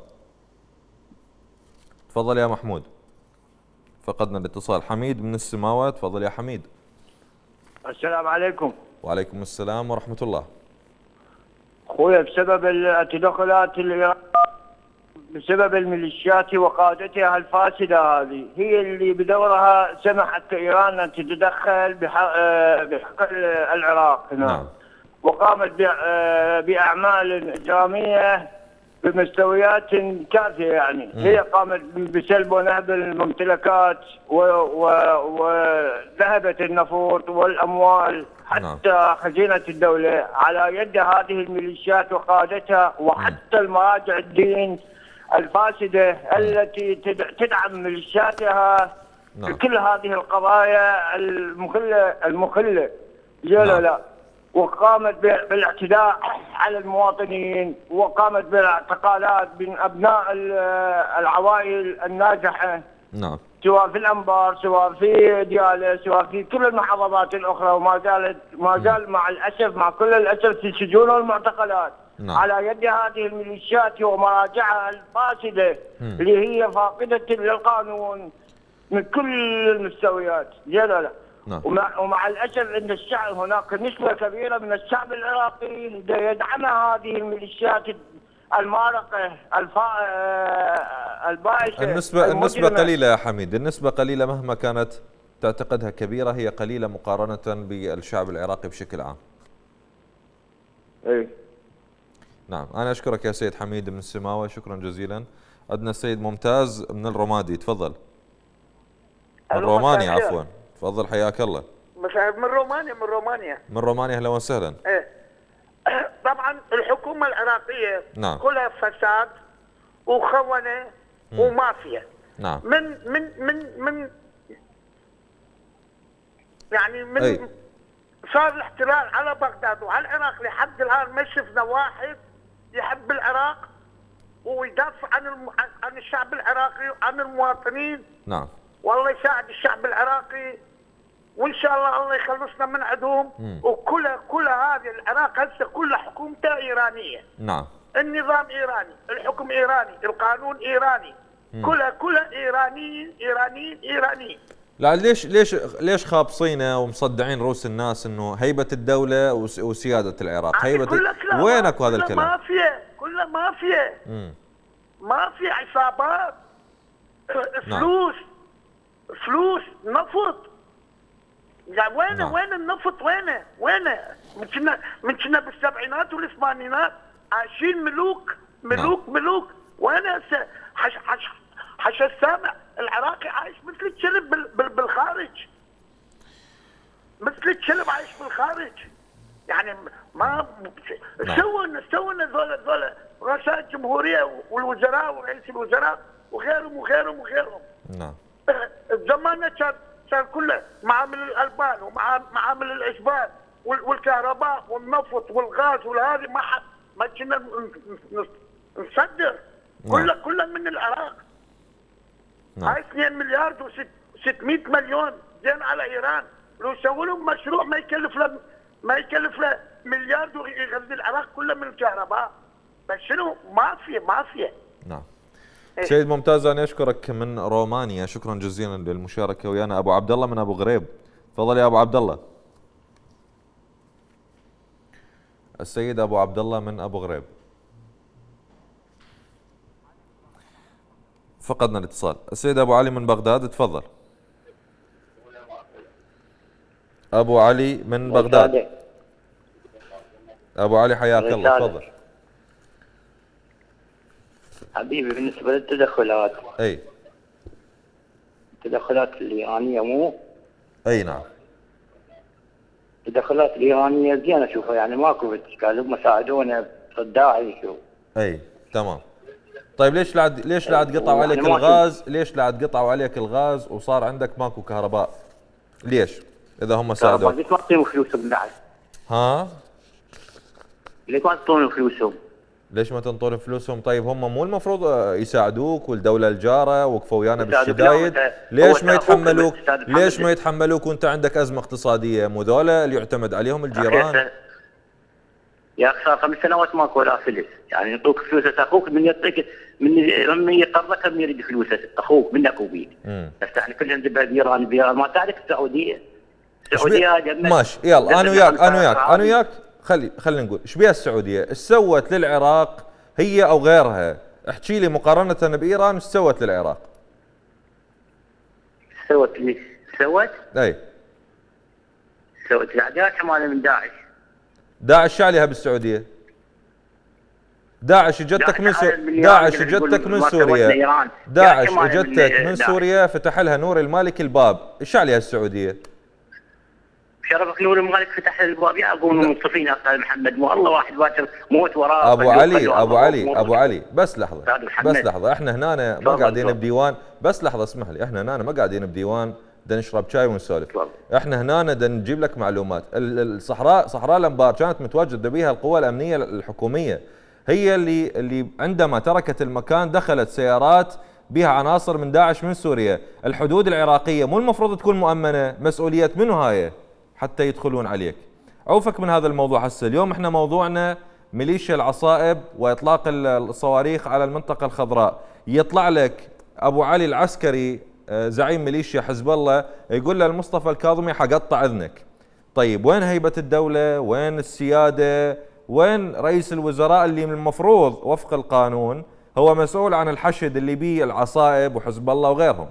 تفضل يا محمود. فقدنا الاتصال. حميد من السماوات، تفضل يا حميد. السلام عليكم. وعليكم السلام ورحمة الله. أخويا بسبب التدخلات بسبب الميليشيات وقادتها الفاسدة هذه هي اللي بدورها سمحت إيران أن تتدخل بحق العراق. نعم. وقامت بأعمال إجرامية بمستويات كافيه يعني. هي قامت بسلب ونهب الممتلكات وذهبت النفط والاموال حتى خزينه الدوله على يد هذه الميليشيات وقادتها، وحتى المراجع الدين الفاسده التي تدعم ميليشياتها في كل هذه القضايا المخله لا وقامت بالاعتداء على المواطنين، وقامت بالاعتقالات من ابناء العوائل الناجحه سواء في الانبار سواء في دياله سواء في كل المحافظات الاخرى، ما زال مع الاسف مع كل الاسف في السجون والمعتقلات على يد هذه الميليشيات ومراجعها الفاسده اللي هي فاقده للقانون من كل المستويات. لا ومع الاسف ان الشعب هناك نسبه كبيره من الشعب العراقي يدعم هذه الميليشيات المارقه البائسه. النسبه قليله يا حميد، النسبه قليله مهما كانت تعتقدها كبيره، هي قليله مقارنه بالشعب العراقي بشكل عام. اي نعم، انا اشكرك يا سيد حميد من السماوه، شكرا جزيلا. عندنا السيد ممتاز من الرمادي، تفضل. من رومانيا عفوا، تفضل حياك الله. من رومانيا اهلا وسهلا. ايه طبعا الحكومه العراقيه كلها فساد وخونه ومافيا. من يعني من صار الاحتلال على بغداد وعلى العراق لحد الان ما شفنا واحد يحب العراق ويدافع عن الشعب العراقي وعن المواطنين. والله يساعد الشعب العراقي وان شاء الله يخلصنا من عندهم. وكل هذه العراق هسه كلها حكومته ايرانيه. النظام ايراني، الحكم ايراني، القانون ايراني، كلها ايرانيين. لا ليش خابصينه ومصدعين رؤوس الناس انه هيبه الدوله وسياده العراق؟ وينك هذا الكلام؟ كلها مافيا عصابات، فلوس نفط. يعني وين النفط؟ وينه؟ من كنا بالسبعينات والثمانينات عايشين ملوك. وين هسه حش السامع العراقي عايش مثل الكلب بالخارج، مثل الكلب عايش بالخارج. يعني ما سووا ذولا رؤساء الجمهوريه والوزراء ورئيس الوزراء وغيرهم. زماننا كان كله معامل الالبان ومعامل العشبان والكهرباء والنفط والغاز والهذه ما كنا نصدر. كله من العراق. هاي 2 مليار و600 مليون زين على ايران. لو سووا لهم مشروع ما يكلف له مليار يغذي العراق كله من الكهرباء. بس شنو؟ مافيا. سيد ممتاز، انا اشكرك من رومانيا، شكرا جزيلا للمشاركه ويانا. ابو عبد الله من ابو غريب، تفضل يا ابو عبد الله. السيد ابو عبد الله من ابو غريب. فقدنا الاتصال. السيد ابو علي من بغداد، تفضل. ابو علي من بغداد. ابو علي حياك الله، تفضل. حبيبي بالنسبة للتدخلات، التدخلات الإيرانية مو؟ نعم. التدخلات الإيرانية زين أشوفها، يعني ماكو إشكال، هم ساعدونا ضد داعش. تمام. طيب ليش لعد قطعوا عليك الغاز؟ ليش لعد قطعوا عليك الغاز وصار عندك ماكو كهرباء؟ ليش؟ إذا هم ساعدوك. ليش ما تعطيهم فلوسهم بعد؟ ليش ما تعطونهم فلوسهم؟ ليش ما تنطون فلوسهم؟ طيب هم مو المفروض يساعدوك والدولة الجارة وقفوا ويانا بالشدايد؟ ليش ما يتحملوك وانت عندك أزمة اقتصادية؟ مو ذولا اللي يعتمد عليهم الجيران؟ يا اخي صار 5 سنوات ماكو ولا فلس، يعني يعطوك فلوسك اخوك من يعطيك من يقرضك من يريد فلوسك اخوك منك وبيك. بس احنا كلنا ندبها بايران ما تعرف السعودية. ماشي يلا انا وياك خلينا نقول ايش بيها السعوديه؟ ايش سوت للعراق هي او غيرها؟ احكي لي مقارنه بايران ايش سوت للعراق؟ سوت الاعداد حمايه من داعش. داعش شو عليها بالسعوديه؟ داعش اجتك من سوريا، داعش اجتك من سوريا، داعش اجتك من سوريا، فتح لها نور المالك الباب، ايش عليها السعوديه؟ شرفك نور المالك فتح الابواب يا ابو منصفين يا استاذ محمد، مو الله واحد باكر موت وراه. ابو علي بس لحظه، احنا هنا ما قاعدين بديوان، بس لحظه اسمح لي، احنا هنا ما قاعدين بديوان بدنا نشرب شاي ونسولف، احنا هنا بدنا نجيب لك معلومات. صحراء الانبار كانت متواجده بها القوى الامنيه الحكوميه، هي اللي عندما تركت المكان دخلت سيارات بها عناصر من داعش من سوريا. الحدود العراقيه مو المفروض تكون مؤمنه؟ مسؤوليه منو هاي حتى يدخلون عليك؟ عوفك من هذا الموضوع هسه. اليوم احنا موضوعنا ميليشيا العصائب واطلاق الصواريخ على المنطقه الخضراء. يطلع لك ابو علي العسكري زعيم ميليشيا حزب الله يقول له المصطفى الكاظمي حقطع اذنك. طيب وين هيبه الدوله؟ وين السياده؟ وين رئيس الوزراء اللي من المفروض وفق القانون هو مسؤول عن الحشد اللي بيه العصائب وحزب الله وغيرهم؟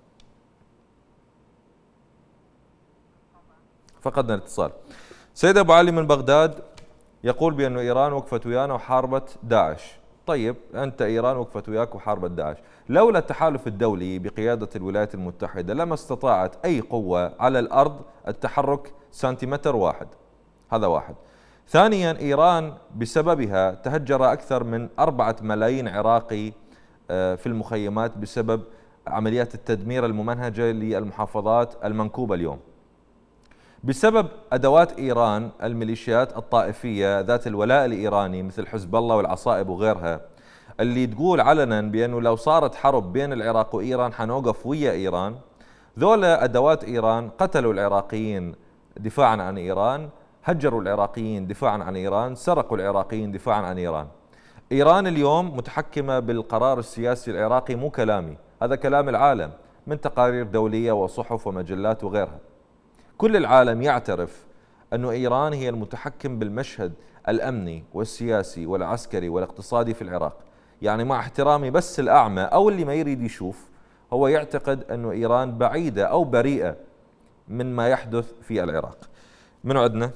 فقدنا الاتصال. سيد ابو علي من بغداد يقول بأنه إيران وقفت ويانا وحاربت داعش. طيب أنت إيران وقفت وياك وحاربت داعش، لولا التحالف الدولي بقيادة الولايات المتحدة لما استطاعت أي قوة على الأرض التحرك سنتيمتر واحد. هذا واحد. ثانيا إيران بسببها تهجر أكثر من 4 ملايين عراقي في المخيمات بسبب عمليات التدمير الممنهجة للمحافظات المنكوبة اليوم. بسبب أدوات إيران الميليشيات الطائفية ذات الولاء الإيراني مثل حزب الله والعصائب وغيرها، اللي تقول علنا بأنه لو صارت حرب بين العراق وإيران حنوقف ويا إيران. ذولا أدوات إيران قتلوا العراقيين دفاعا عن إيران، هجروا العراقيين دفاعا عن إيران، سرقوا العراقيين دفاعا عن إيران. إيران اليوم متحكمة بالقرار السياسي العراقي، مو كلامي، هذا كلام العالم من تقارير دولية وصحف ومجلات وغيرها. كل العالم يعترف أن إيران هي المتحكم بالمشهد الأمني والسياسي والعسكري والاقتصادي في العراق. يعني مع احترامي بس الأعمى أو اللي ما يريد يشوف هو يعتقد أن إيران بعيدة أو بريئة من ما يحدث في العراق. من عندنا؟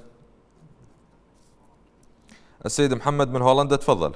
السيد محمد من هولندا، تفضل.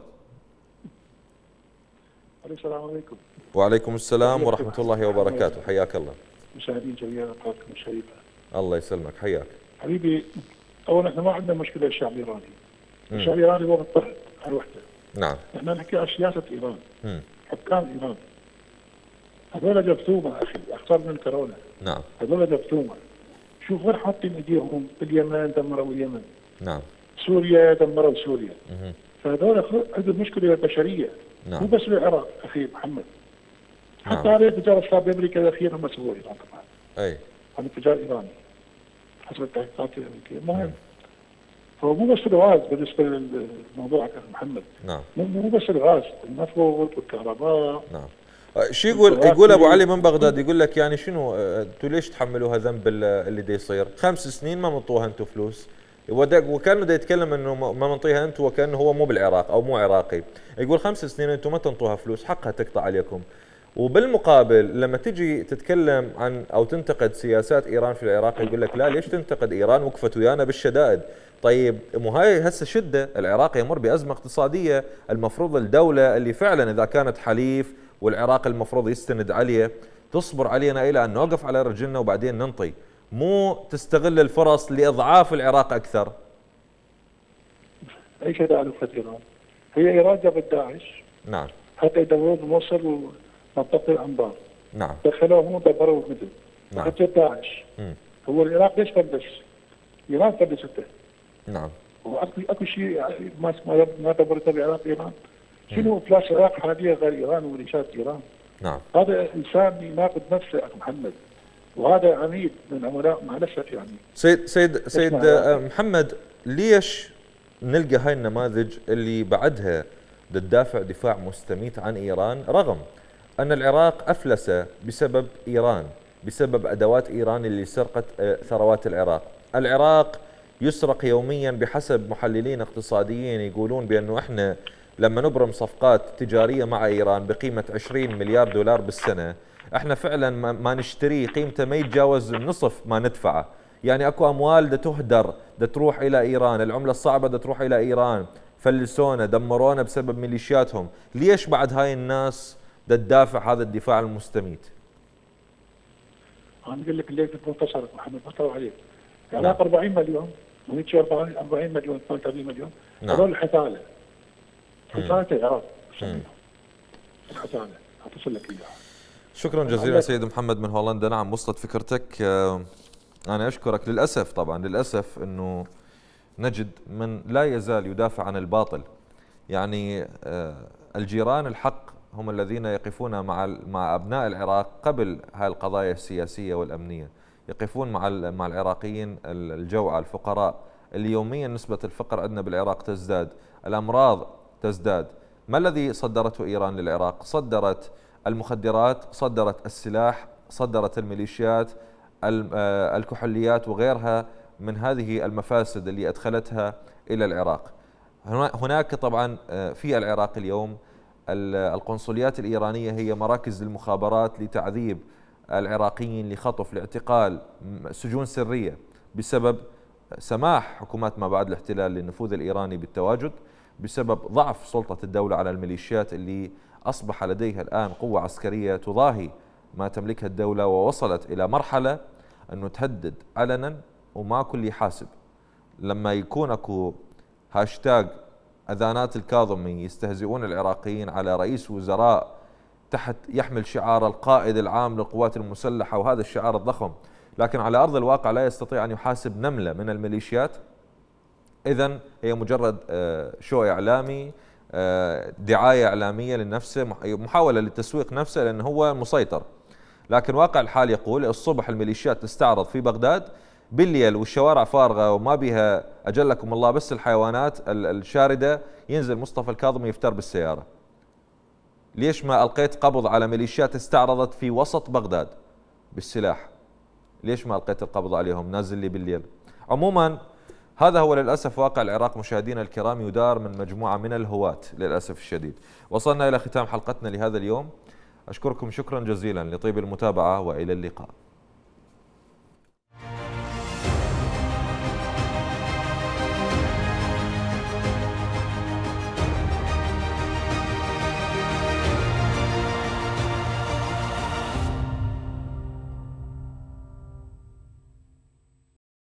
السلام عليكم. وعليكم السلام ورحمة الله وبركاته، حياك الله. مشاهدين جميعا قناتكم الشريفة. الله يسلمك، حياك. حبيبي، أولا احنا ما عندنا مشكلة الشعب الإيراني. الشعب الإيراني هو مضطهد على وحده. نعم. احنا نحكي عن سياسة إيران. حكام إيران. هذول جبثومة أخي، أخطر من كورونا. نعم. هذول جبثومة. شوف وين حاطين ايديهم؟ باليمن دمروا اليمن. نعم. سوريا دمروا سوريا. فهذول عندهم مشكلة بشرية. نعم. مو بس العراق أخي محمد. حتى هذه التجارة الصار بأمريكا الأخيرة هم سووا إيران طبعا. أي. عن التجار الإيراني. حسب التحقيقات الأمريكية. المهم. فهو مو بس الغاز بالنسبة للموضوع محمد. نعم. مو بس الغاز، النفط والكهرباء. نعم. شو يقول ابو علي من بغداد، يقول لك يعني شنو انتم ليش تحملوها ذنب اللي دا يصير؟ 5 سنين ما منطوها انتم فلوس، وكانه دا يتكلم انه ما منطيها انتم وكانه هو مو بالعراق او مو عراقي، يقول 5 سنين انتم ما تنطوها فلوس، حقها تقطع عليكم. وبالمقابل لما تجي تتكلم عن او تنتقد سياسات ايران في العراق يقول لك لا ليش تنتقد ايران وقفت ويانا بالشدائد. طيب مو هاي هسه شده، العراق يمر بازمه اقتصاديه، المفروض الدوله اللي فعلا اذا كانت حليف والعراق المفروض يستند عليه تصبر علينا الى ان نوقف على رجلنا وبعدين ننطي، مو تستغل الفرص لاضعاف العراق اكثر. اي شيء تعرفت ايران؟ هي ايران جابت داعش. نعم. حتى يدورون الموصل ومنطقه الانبار. نعم. دخلوهم ودمروا المدن. نعم. حتى داعش. هو العراق ليش فلس؟ ايران فلسته. نعم. واكو شيء ما دبرته العراق ايران. شنو افلاس العراق حاليا غير ايران وميليشيات ايران؟ نعم. هذا انسان يناقض نفسه اخي محمد، وهذا عميد من عملاء مع الاسف يعني. سيد محمد، ليش نلقى هاي النماذج اللي بعدها تدافع دفاع مستميت عن ايران رغم ان العراق افلس بسبب ايران، بسبب ادوات ايران اللي سرقت ثروات العراق. العراق يسرق يوميا بحسب محللين اقتصاديين يقولون بانه احنا لما نبرم صفقات تجارية مع إيران بقيمة 20 مليار دولار بالسنة، احنا فعلا ما نشتريه قيمته ما يتجاوز النصف ما ندفعه. يعني اكو اموال دا تهدر دا تروح الى ايران، العملة الصعبة دا تروح الى ايران، فلسونا، دمرونا بسبب ميليشياتهم، ليش بعد هاي الناس تدافع هذا الدفاع المستميت؟ أنا أقول لك اللي انتصرت محمد، ما طلعوا عليك. العراق 40 مليون، وهيك 40 مليون 32 مليون، هذول الحثالة. حثالة العراق. الحثالة، أتصل لك إياها. شكرا جزيلا سيد محمد من هولندا. نعم وصلت فكرتك. أنا أشكرك. للأسف طبعا للأسف أنه نجد من لا يزال يدافع عن الباطل. يعني الجيران الحق هم الذين يقفون مع أبناء العراق قبل هاي القضايا السياسية والأمنية، يقفون مع العراقيين الجوعى الفقراء اللي يوميا نسبة الفقر عندنا بالعراق تزداد، الأمراض تزداد. ما الذي صدرته إيران للعراق؟ صدرت المخدرات، صدرت السلاح، صدرت الميليشيات، الكحوليات وغيرها من هذه المفاسد اللي أدخلتها إلى العراق. هناك طبعا في العراق اليوم القنصليات الإيرانية هي مراكز للمخابرات لتعذيب العراقيين، لخطف، لاعتقال، سجون سرية، بسبب سماح حكومات ما بعد الاحتلال للنفوذ الإيراني بالتواجد، بسبب ضعف سلطة الدولة على الميليشيات اللي أصبح لديها الآن قوة عسكرية تضاهي ما تملكها الدولة، ووصلت إلى مرحلة أنه تهدد علنا وما كل يحاسب. لما يكون اكو هاشتاج أذانات الكاظمي يستهزئون العراقيين على رئيس وزراء تحت يحمل شعار القائد العام للقوات المسلحة، وهذا الشعار الضخم، لكن على أرض الواقع لا يستطيع أن يحاسب نملة من الميليشيات، إذن هي مجرد شو إعلامي، دعاية إعلامية لنفسه، محاولة للتسويق نفسه لأنه هو مسيطر. لكن واقع الحال يقول الصبح الميليشيات تستعرض في بغداد، بالليل والشوارع فارغة وما بها أجلكم الله بس الحيوانات الشاردة، ينزل مصطفى الكاظمي يفتر بالسيارة. ليش ما ألقيت قبض على ميليشيات استعرضت في وسط بغداد بالسلاح؟ ليش ما ألقيت القبض عليهم؟ نازل لي بالليل. عموما هذا هو للأسف واقع العراق مشاهدينا الكرام، يدار من مجموعة من الهواة للأسف الشديد. وصلنا إلى ختام حلقتنا لهذا اليوم، أشكركم شكرا جزيلا لطيب المتابعة وإلى اللقاء.